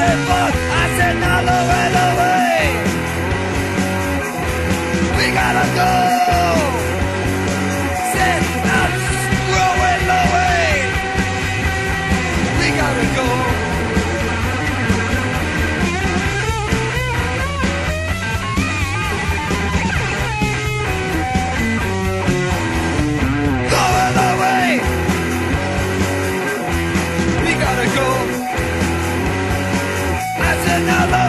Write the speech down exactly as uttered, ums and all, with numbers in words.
it fuck. I said, now Louie, Louie, we gotta go. Said, now screw it, Louie, we gotta go. Now